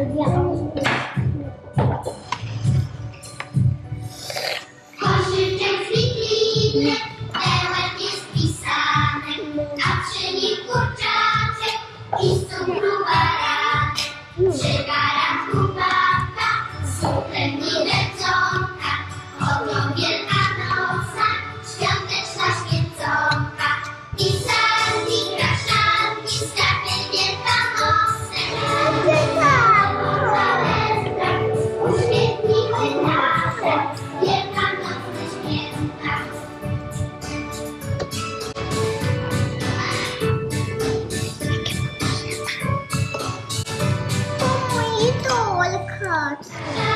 Koszyczek zwikliny, pełen jest pisany, a przy nim kurczaczek i z cukru baranek. Przy garnku babka, z cukrem i leczonka, oto wielkanocna, świąteczna święconka. I sanki, kaszanki, skarbie wielkanocne. Uśmiechnijmy razem, wielkanocne święta. Ой, только.